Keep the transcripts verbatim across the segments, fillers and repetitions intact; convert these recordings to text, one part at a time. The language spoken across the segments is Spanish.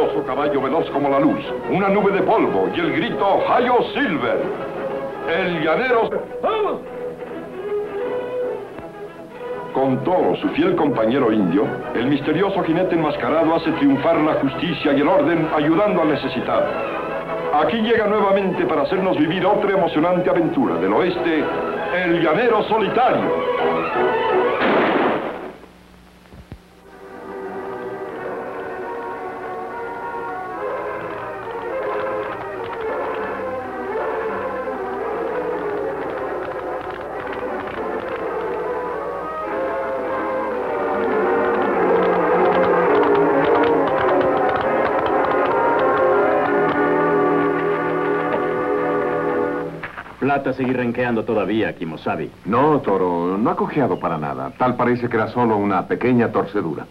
poderoso caballo veloz como la luz, una nube de polvo y el grito Hayo Silver. El llanero... ¡Vamos! Con Toro, su fiel compañero indio, el misterioso jinete enmascarado hace triunfar la justicia y el orden, ayudando al necesitado. Aquí llega nuevamente para hacernos vivir otra emocionante aventura del oeste, el llanero solitario. Plata sigue renqueando todavía, Kimosabi. No, Toro, no ha cojeado para nada. Tal parece que era solo una pequeña torcedura.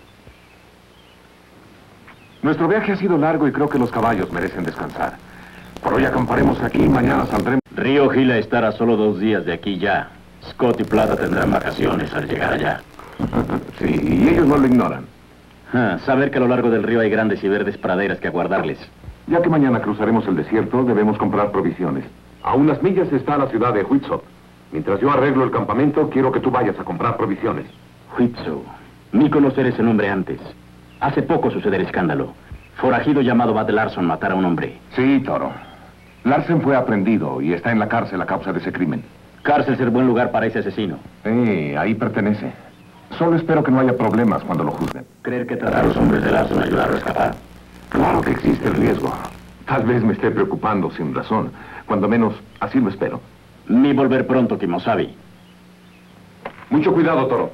Nuestro viaje ha sido largo y creo que los caballos merecen descansar. Por hoy acamparemos aquí y mañana saldremos. Río Gila estará solo dos días de aquí ya. Scott y Plata tendrán vacaciones al llegar allá. Sí, y ellos no lo ignoran. Ah, saber que a lo largo del río hay grandes y verdes praderas que aguardarles. Ya que mañana cruzaremos el desierto, debemos comprar provisiones. A unas millas está la ciudad de Huitzot. Mientras yo arreglo el campamento, quiero que tú vayas a comprar provisiones. Huitzot. Ni conocer ese nombre antes. Hace poco sucedió el escándalo. Forajido llamado Bud Larson matara a un hombre. Sí, Toro. Larsen fue aprendido y está en la cárcel a causa de ese crimen. Cárcel es el buen lugar para ese asesino. Sí, ahí pertenece. Solo espero que no haya problemas cuando lo juzguen. ¿Creer que tratar a los hombres de Larson ayudarlo a escapar? Claro que existe el riesgo. Tal vez me esté preocupando sin razón. Cuando menos, así lo espero. Mi volver pronto, Kimosabi. Mucho cuidado, Toro.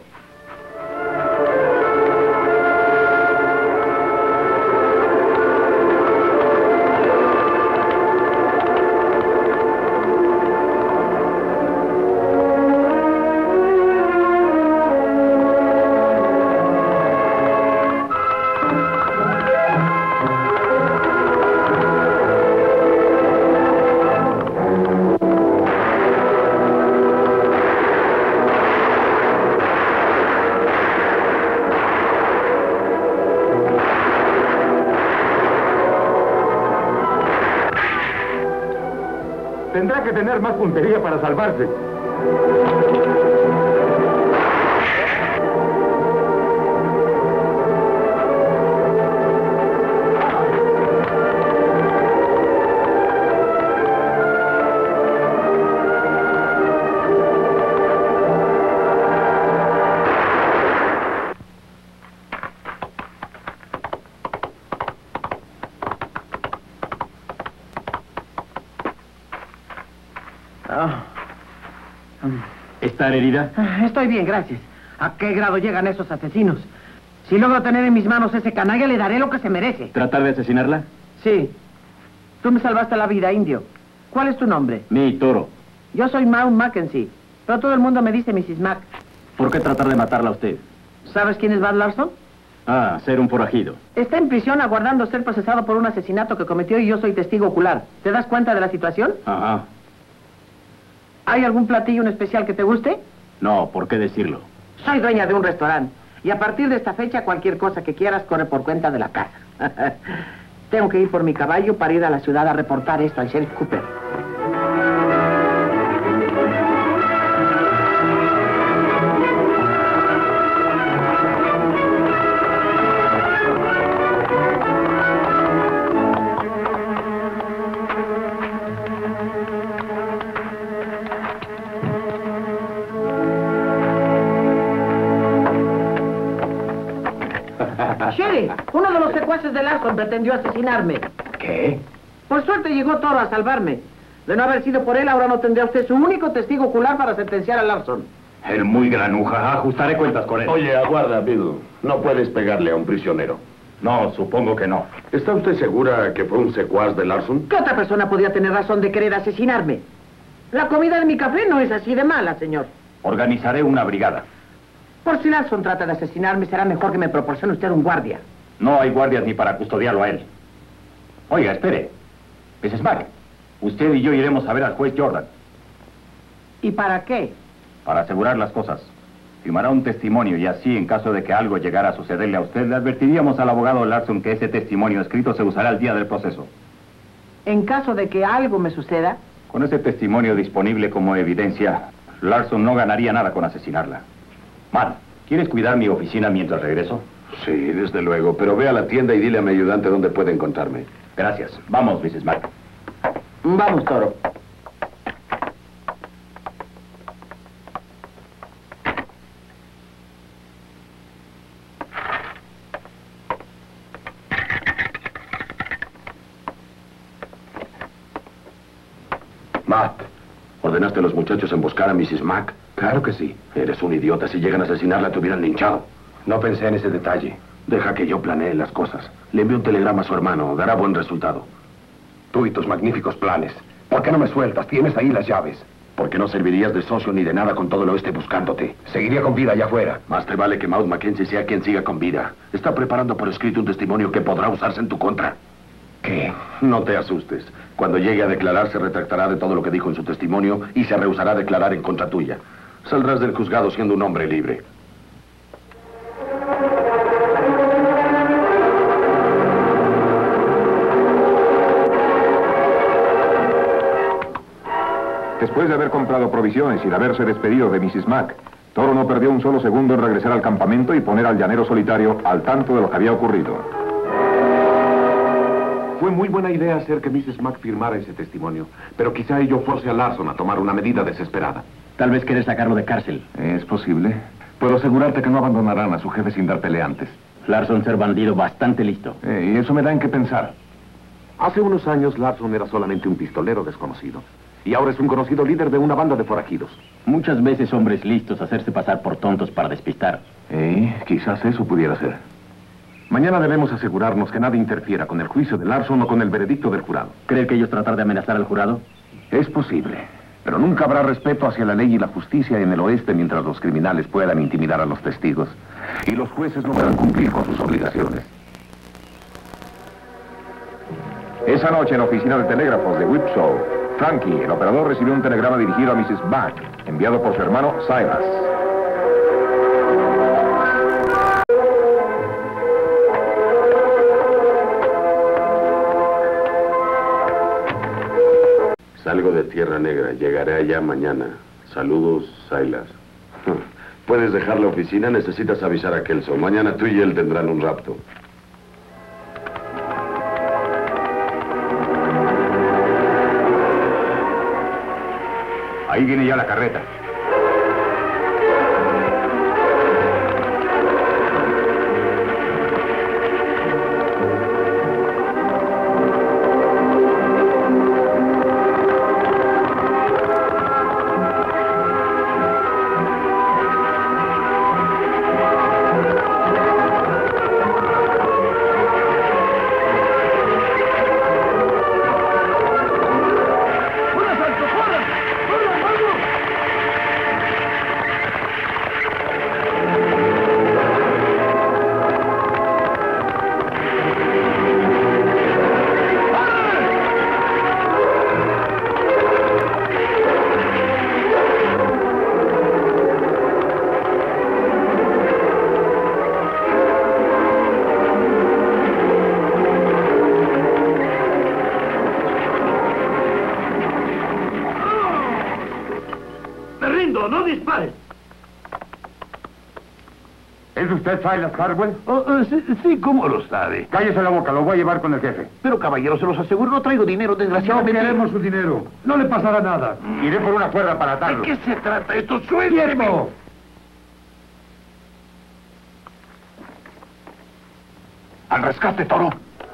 Tendrá que tener más puntería para salvarse. ¿Está herida? Estoy bien, gracias. ¿A qué grado llegan esos asesinos? Si logro tener en mis manos ese canalla, le daré lo que se merece. ¿Tratar de asesinarla? Sí. Tú me salvaste la vida, indio. ¿Cuál es tu nombre? Mi Toro. Yo soy Mount Mackenzie, pero todo el mundo me dice missus Mac. ¿Por qué tratar de matarla a usted? ¿Sabes quién es Bud Larson? Ah, ser un forajido. Está en prisión aguardando ser procesado por un asesinato que cometió y yo soy testigo ocular. ¿Te das cuenta de la situación? Ajá. ¿Hay algún platillo en especial que te guste? No, ¿por qué decirlo? Soy dueña de un restaurante y a partir de esta fecha cualquier cosa que quieras corre por cuenta de la casa. Tengo que ir por mi caballo para ir a la ciudad a reportar esto al sheriff Cooper. Sheriff, uno de los secuaces de Larson pretendió asesinarme. ¿Qué? Por suerte llegó Toro a salvarme. De no haber sido por él, ahora no tendría usted su único testigo ocular para sentenciar a Larson. El muy granuja. Ajustaré cuentas con él. Oye, aguarda, Bill. No puedes pegarle a un prisionero. No, supongo que no. ¿Está usted segura que fue un secuaz de Larson? ¿Qué otra persona podría tener razón de querer asesinarme? La comida de mi café no es así de mala, señor. Organizaré una brigada. Por si Larson trata de asesinarme, será mejor que me proporcione usted un guardia. No hay guardias ni para custodiarlo a él. Oiga, espere. missus Mac, usted y yo iremos a ver al juez Jordan. ¿Y para qué? Para asegurar las cosas. Firmará un testimonio y así, en caso de que algo llegara a sucederle a usted, le advertiríamos al abogado Larson que ese testimonio escrito se usará el día del proceso. En caso de que algo me suceda... Con ese testimonio disponible como evidencia, Larson no ganaría nada con asesinarla. Matt, ¿quieres cuidar mi oficina mientras regreso? Sí, desde luego, pero ve a la tienda y dile a mi ayudante dónde puede encontrarme. Gracias. Vamos, missus Mack. Vamos, Toro. Matt, ¿ordenaste a los muchachos emboscar a missus Mack? Claro que sí. Eres un idiota. Si llegan a asesinarla, te hubieran linchado. No pensé en ese detalle. Deja que yo planee las cosas. Le envío un telegrama a su hermano. Dará buen resultado. Tú y tus magníficos planes. ¿Por qué no me sueltas? Tienes ahí las llaves. Porque no servirías de socio ni de nada con todo el oeste buscándote. Seguiría con vida allá afuera. Más te vale que Maud Mackenzie sea quien siga con vida. Está preparando por escrito un testimonio que podrá usarse en tu contra. ¿Qué? No te asustes. Cuando llegue a declarar, se retractará de todo lo que dijo en su testimonio y se rehusará a declarar en contra tuya. Saldrás del juzgado siendo un hombre libre. Después de haber comprado provisiones y de haberse despedido de missus Mack, Toro no perdió un solo segundo en regresar al campamento y poner al llanero solitario al tanto de lo que había ocurrido. Fue muy buena idea hacer que missus Mack firmara ese testimonio, pero quizá ello force a Larson a tomar una medida desesperada. Tal vez quieres sacarlo de cárcel. Es posible. Puedo asegurarte que no abandonarán a su jefe sin dar pelea antes. Larson ser bandido bastante listo. Eh, y eso me da en qué pensar. Hace unos años Larson era solamente un pistolero desconocido. Y ahora es un conocido líder de una banda de forajidos. Muchas veces hombres listos hacerse pasar por tontos para despistar. Eh, quizás eso pudiera ser. Mañana debemos asegurarnos que nada interfiera con el juicio de Larson o con el veredicto del jurado. ¿Cree que ellos tratar de amenazar al jurado? Es posible. Pero nunca habrá respeto hacia la ley y la justicia en el oeste mientras los criminales puedan intimidar a los testigos. Y los jueces no puedan cumplir con sus obligaciones. Esa noche en la oficina de telégrafos de Whipshaw, Frankie, el operador, recibió un telegrama dirigido a missus Mack, enviado por su hermano Silas. Salgo de Tierra Negra. Llegaré allá mañana. Saludos, Silas. Puedes dejar la oficina. Necesitas avisar a Kelso. Mañana tú y él tendrán un rapto. Ahí viene ya la carreta. ¿Es usted Silas Harwell? Oh, oh, sí, sí, ¿cómo lo sabe? Cállese la boca, lo voy a llevar con el jefe. Pero, caballero, se los aseguro, no traigo dinero, desgraciadamente. No queremos su dinero. No le pasará nada. Iré por una cuerda para atarlo. ¿De qué se trata esto? ¡Suélteme! ¡Tiempo! ¡Al rescate, Toro!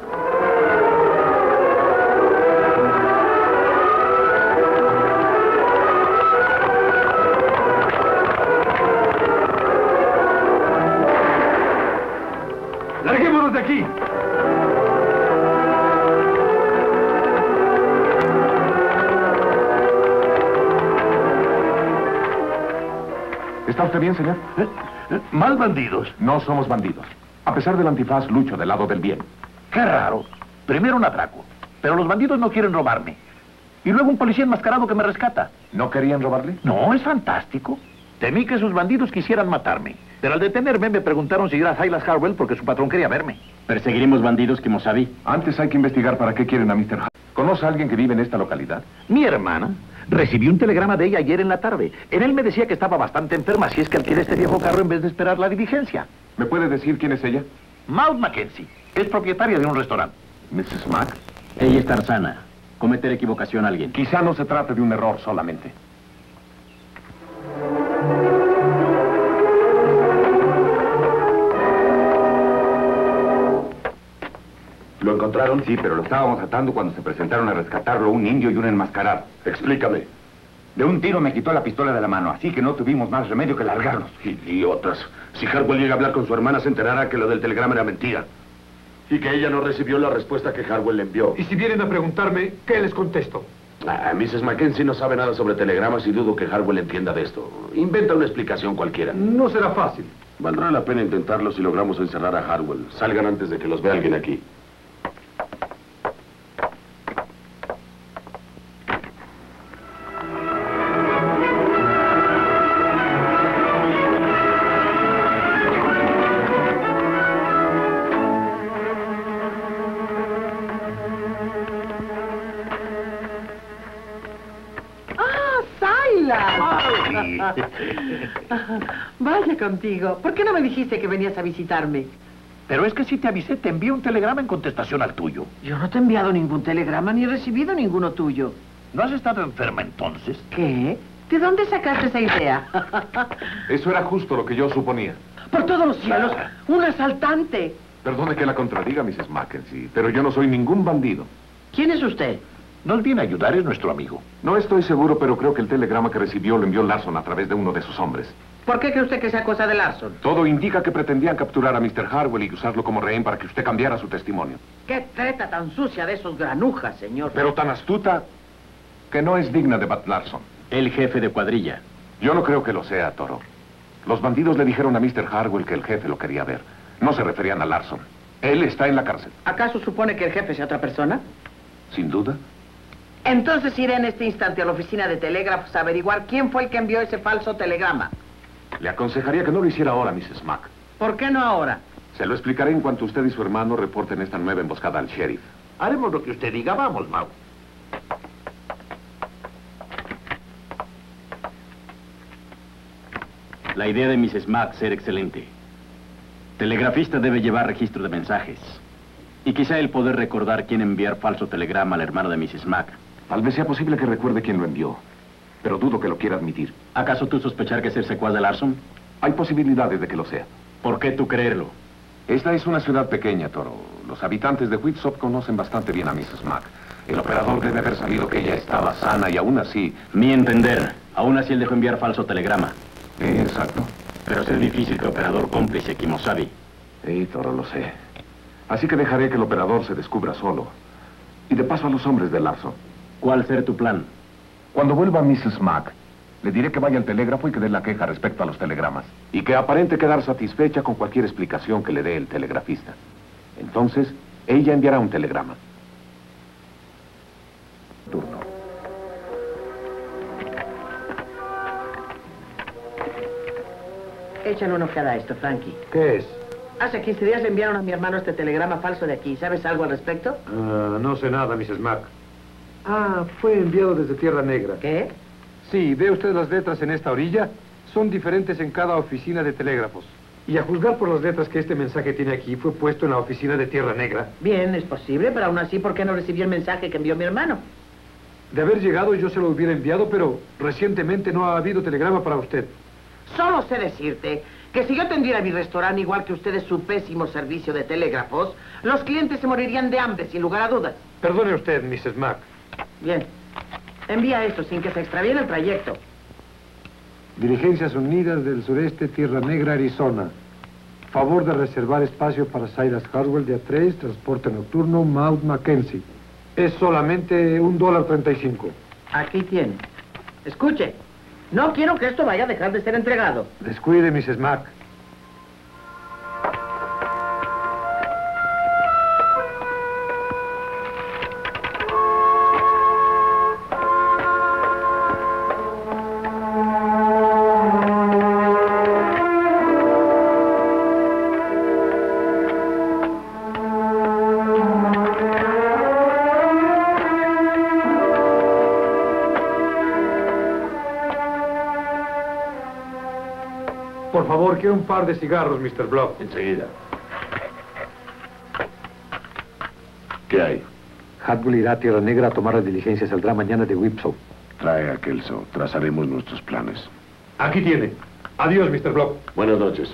¡Larguémonos de aquí! ¿Está usted bien, señor? ¿Eh? ¿Eh? ¿Mal bandidos? No somos bandidos. A pesar del antifaz, lucho del lado del bien. Qué raro. Primero un atraco, pero los bandidos no quieren robarme. Y luego un policía enmascarado que me rescata. ¿No querían robarle? No, es fantástico. Temí que esos bandidos quisieran matarme. Pero al detenerme me preguntaron si era Silas Harwell porque su patrón quería verme. Perseguiremos bandidos, Kimosabi. Antes hay que investigar para qué quieren a mister Harwell. ¿Conoce a alguien que vive en esta localidad? Mi hermana recibí un telegrama de ella ayer en la tarde. En él me decía que estaba bastante enferma, así es que alquilé este viejo carro en vez de esperar la diligencia. ¿Me puede decir quién es ella? Maud Mackenzie. Es propietaria de un restaurante. missus Mack. Ella está sana. Cometer equivocación a alguien. Quizá no se trate de un error solamente. ¿Lo encontraron? Sí, pero lo estábamos atando cuando se presentaron a rescatarlo un indio y un enmascarado. Explícame. De un tiro me quitó la pistola de la mano, así que no tuvimos más remedio que largarnos. Idiotas. Si Harwell llega a hablar con su hermana, se enterará que lo del telegrama era mentira. Y que ella no recibió la respuesta que Harwell le envió. Y si vienen a preguntarme, ¿qué les contesto? Ah, missus Mackenzie no sabe nada sobre telegramas y dudo que Harwell entienda de esto. Inventa una explicación cualquiera. No será fácil. Valdrá la pena intentarlo si logramos encerrar a Harwell. Salgan antes de que los vea alguien aquí. Vaya contigo. ¿Por qué no me dijiste que venías a visitarme? Pero es que si te avisé, te envié un telegrama en contestación al tuyo. Yo no te he enviado ningún telegrama ni he recibido ninguno tuyo. ¿No has estado enferma entonces? ¿Qué? ¿De dónde sacaste esa idea? Eso era justo lo que yo suponía. ¡Por todos los cielos! ¡Un asaltante! Perdone que la contradiga, missus Mackenzie, pero yo no soy ningún bandido. ¿Quién es usted? Nos viene a ayudar, es nuestro amigo. No estoy seguro, pero creo que el telegrama que recibió lo envió Larson a través de uno de sus hombres. ¿Por qué cree usted que sea cosa de Larson? Todo indica que pretendían capturar a mister Harwell y usarlo como rehén para que usted cambiara su testimonio. ¡Qué treta tan sucia de esos granujas, señor! Pero tan astuta que no es digna de Bud Larson. El jefe de cuadrilla. Yo no creo que lo sea, Toro. Los bandidos le dijeron a mister Harwell que el jefe lo quería ver. No se referían a Larson. Él está en la cárcel. ¿Acaso supone que el jefe sea otra persona? Sin duda. Entonces iré en este instante a la oficina de telégrafos a averiguar quién fue el que envió ese falso telegrama. Le aconsejaría que no lo hiciera ahora, missus Mack. ¿Por qué no ahora? Se lo explicaré en cuanto usted y su hermano reporten esta nueva emboscada al sheriff. Haremos lo que usted diga. Vamos, Maud. La idea de missus Mack será excelente. Telegrafista debe llevar registro de mensajes. Y quizá el poder recordar quién enviar falso telegrama al hermano de missus Mack. Tal vez sea posible que recuerde quién lo envió, pero dudo que lo quiera admitir. ¿Acaso tú sospechar que es el secuaz de Larson? Hay posibilidades de que lo sea. ¿Por qué tú creerlo? Esta es una ciudad pequeña, Toro. Los habitantes de Whitsop conocen bastante bien a missus Mack. El operador debe haber sabido que ella estaba sana y aún así... Mi entender. Aún así él dejó enviar falso telegrama. Eh, exacto. Pero es difícil que operador cómplice Kimosabi. Sí, Toro, lo sé. Así que dejaré que el operador se descubra solo. Y de paso a los hombres de Larson. ¿Cuál será tu plan? Cuando vuelva missus Mack, le diré que vaya al telégrafo y que dé la queja respecto a los telegramas. Y que aparente quedar satisfecha con cualquier explicación que le dé el telegrafista. Entonces, ella enviará un telegrama. Turno. Échale una ojeada a esto, Frankie. ¿Qué es? Hace quince días le enviaron a mi hermano este telegrama falso de aquí. ¿Sabes algo al respecto? Ah, no sé nada, missus Mack. Ah, fue enviado desde Tierra Negra. ¿Qué? Sí, ¿ve usted las letras en esta orilla? Son diferentes en cada oficina de telégrafos. Y a juzgar por las letras que este mensaje tiene aquí, fue puesto en la oficina de Tierra Negra. Bien, es posible, pero aún así, ¿por qué no recibió el mensaje que envió mi hermano? De haber llegado, yo se lo hubiera enviado, pero recientemente no ha habido telegrama para usted. Solo sé decirte que si yo atendiera mi restaurante igual que ustedes su pésimo servicio de telégrafos, los clientes se morirían de hambre, sin lugar a dudas. Perdone usted, missus Mack. Bien. Envía esto sin que se extravíe en el trayecto. Diligencias Unidas del Sureste, Tierra Negra, Arizona. Favor de reservar espacio para Silas Harwell, día tres, transporte nocturno, Maud Mackenzie. Es solamente un dólar treinta y cinco. Aquí tiene. Escuche. No quiero que esto vaya a dejar de ser entregado. Descuide, missus Mack. favor, quiero un par de cigarros, mister Block. Enseguida. ¿Qué hay? Hartwell irá a Tierra Negra a tomar la diligencia. Saldrá mañana de Whipsaw. Trae a Kelso. Trazaremos nuestros planes. Aquí tiene. Adiós, mister Block. Buenas noches.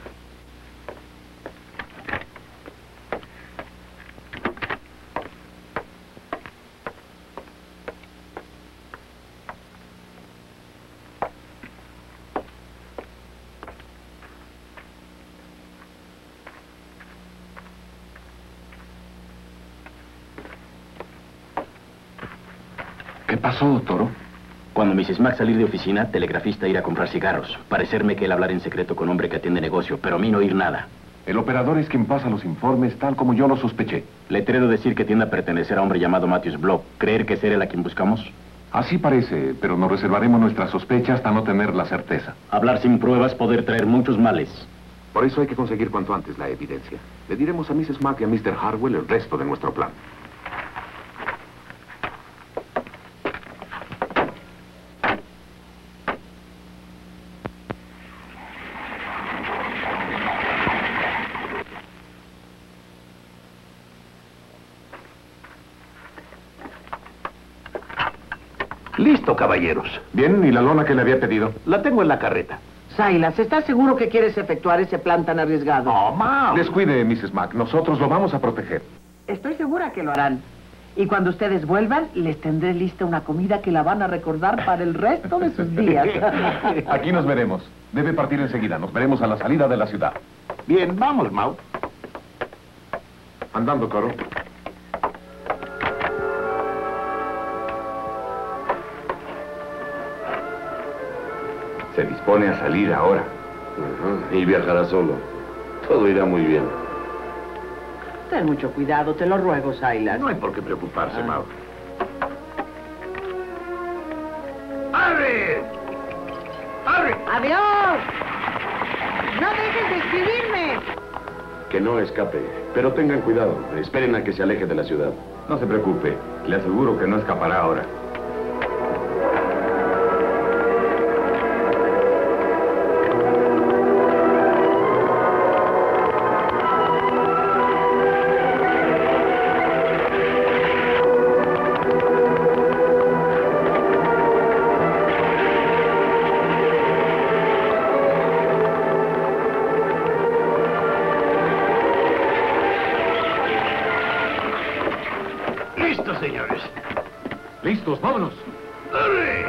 ¿Qué pasó, Toro? Cuando missus Mack salir de oficina, telegrafista ir a comprar cigarros. Parecerme que él hablar en secreto con hombre que atiende negocio, pero a mí no oír nada. El operador es quien pasa los informes tal como yo lo sospeché. Letrero decir que tiende a pertenecer a hombre llamado Matthews Block. ¿Creer que es él a quien buscamos? Así parece, pero nos reservaremos nuestra sospecha hasta no tener la certeza. Hablar sin pruebas, poder traer muchos males. Por eso hay que conseguir cuanto antes la evidencia. Le diremos a missus Mack y a mister Hartwell el resto de nuestro plan. Listo, caballeros. Bien, ¿y la lona que le había pedido? La tengo en la carreta. Silas, ¿estás seguro que quieres efectuar ese plan tan arriesgado? No, ma. Descuide, missus Mack. Nosotros lo vamos a proteger. Estoy segura que lo harán. Y cuando ustedes vuelvan, les tendré lista una comida que la van a recordar para el resto de sus días. Aquí nos veremos. Debe partir enseguida. Nos veremos a la salida de la ciudad. Bien, vamos, Mau. Andando, Coro. Se dispone a salir ahora. Ajá, y viajará solo. Todo irá muy bien. Ten mucho cuidado, te lo ruego, Silas. No hay por qué preocuparse, Ah. Mau. ¡Abre! ¡Abre! ¡Adiós! ¡No dejes de escribirme! Que no escape. Pero tengan cuidado. Esperen a que se aleje de la ciudad. No se preocupe. Le aseguro que no escapará ahora. ¡Listo, señores! Listos, vámonos. ¡Arre!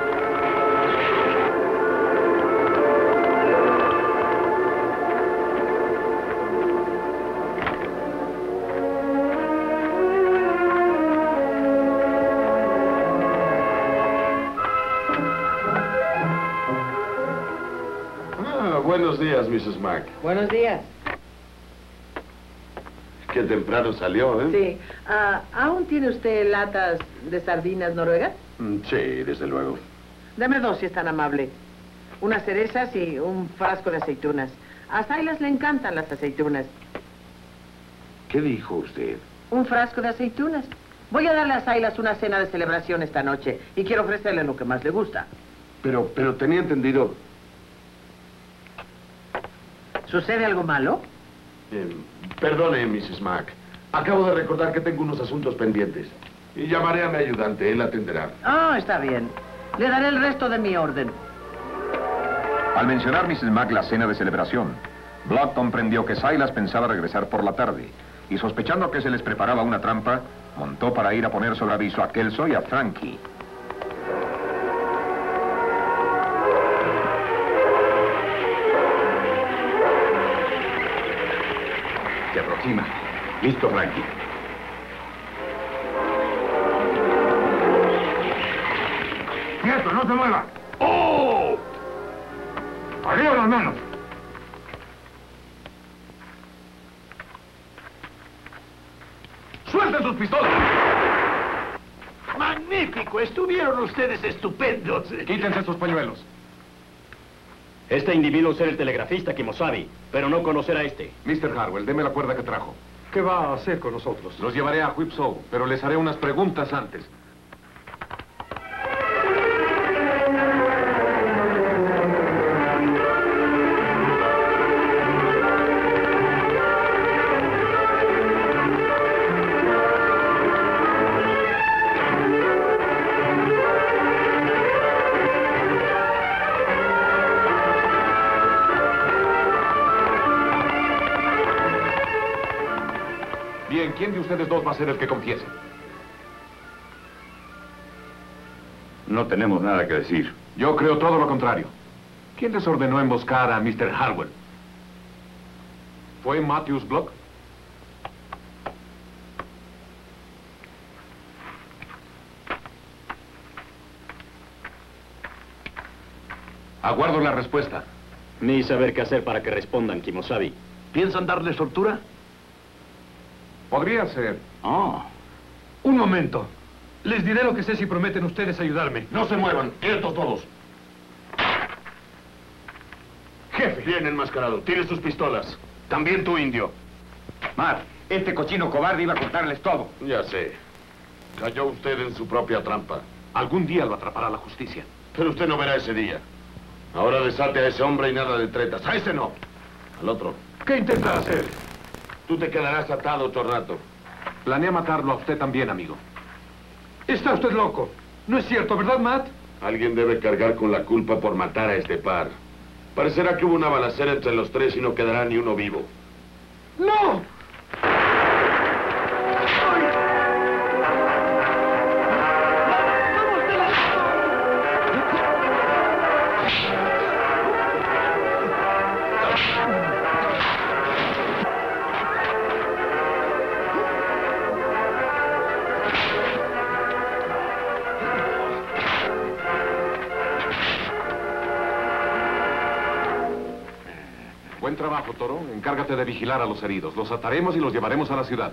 Ah, buenos días, missus Mack. Buenos días. Qué temprano salió, ¿eh? Sí. Ah, ¿aún tiene usted latas de sardinas noruegas? Mm, Sí, desde luego. Dame dos, si es tan amable. Unas cerezas y un frasco de aceitunas. A Silas le encantan las aceitunas. ¿Qué dijo usted? Un frasco de aceitunas. Voy a darle a Silas una cena de celebración esta noche y quiero ofrecerle lo que más le gusta. Pero, pero tenía entendido... ¿Sucede algo malo? Eh, perdone, missus Mack. Acabo de recordar que tengo unos asuntos pendientes. Y llamaré a mi ayudante, él atenderá. Ah, está bien. Le daré el resto de mi orden. Al mencionar missus Mack la cena de celebración, Block comprendió que Silas pensaba regresar por la tarde y, sospechando que se les preparaba una trampa, montó para ir a poner sobre aviso a Kelso y a Frankie. Se aproxima. Listo, Frankie. ¡Quieto, no se mueva! ¡Oh! ¡Arriba las manos! ¡Suelten sus pistolas! ¡Magnífico! Estuvieron ustedes estupendos. Quítense sus pañuelos. Este individuo ser el telegrafista Kimosabi, pero no conocer a este. mister Hartwell, deme la cuerda que trajo. ¿Qué va a hacer con nosotros? Los llevaré a Whipsaw, pero les haré unas preguntas antes. ustedes dos va a ser el que confiese? No tenemos nada que decir. Yo creo todo lo contrario. ¿Quién les ordenó emboscar a mister Harwell? ¿Fue Matthews Block? Aguardo la respuesta. Ni saber qué hacer para que respondan, Kimosabi. ¿Piensan darles tortura? Podría ser. Oh. Un momento. Les diré lo que sé si prometen ustedes ayudarme. No se muevan, quietos todos. Jefe. Bien enmascarado, tienes tus pistolas. También tú, indio. Matt, este cochino cobarde iba a cortarles todo. Ya sé. Cayó usted en su propia trampa. Algún día lo atrapará la justicia. Pero usted no verá ese día. Ahora desate a ese hombre y nada de tretas. A ese no. Al otro. ¿Qué intenta hacer? Tú te quedarás atado, Tornato. Planea matarlo a usted también, amigo. Está usted loco. No es cierto, ¿verdad, Matt? Alguien debe cargar con la culpa por matar a este par. Parecerá que hubo una balacera entre los tres y no quedará ni uno vivo. ¡No! Buen trabajo, Toro. Encárgate de vigilar a los heridos. Los ataremos y los llevaremos a la ciudad.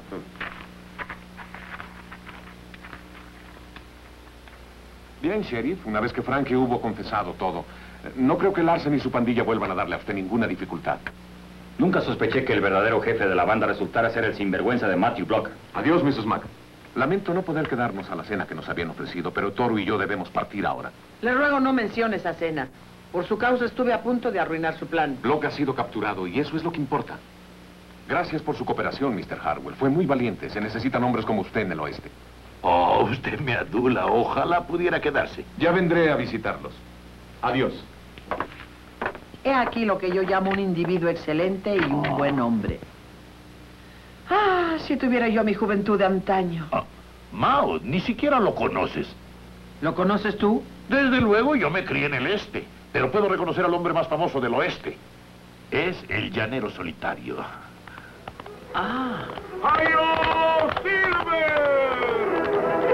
Bien, Sheriff. Una vez que Frankie hubo confesado todo, no creo que Larsen y su pandilla vuelvan a darle a usted ninguna dificultad. Nunca sospeché que el verdadero jefe de la banda resultara ser el sinvergüenza de Matthew Block. Adiós, missus Mack. Lamento no poder quedarnos a la cena que nos habían ofrecido, pero Toro y yo debemos partir ahora. Le ruego no mencione esa cena. Por su causa estuve a punto de arruinar su plan. Block ha sido capturado y eso es lo que importa. Gracias por su cooperación, mister Harwell. Fue muy valiente. Se necesitan hombres como usted en el oeste. Oh, usted me adula. Ojalá pudiera quedarse. Ya vendré a visitarlos. Adiós. He aquí lo que yo llamo un individuo excelente y un buen hombre. Ah, si tuviera yo mi juventud de antaño. Ah, Mao, ni siquiera lo conoces. ¿Lo conoces tú? Desde luego, yo me crié en el este. Pero puedo reconocer al hombre más famoso del oeste. Es el llanero solitario. Ah. ¡Jairo Silver!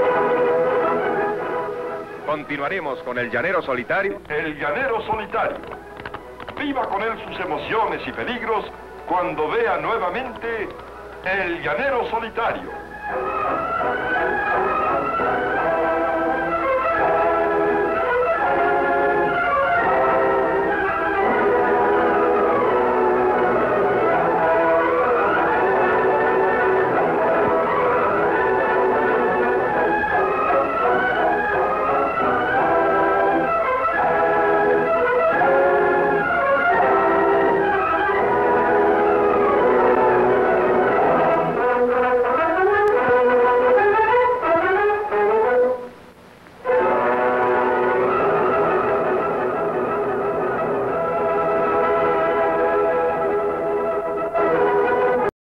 Continuaremos con el llanero solitario. El llanero solitario. Viva con él sus emociones y peligros cuando vea nuevamente El llanero solitario.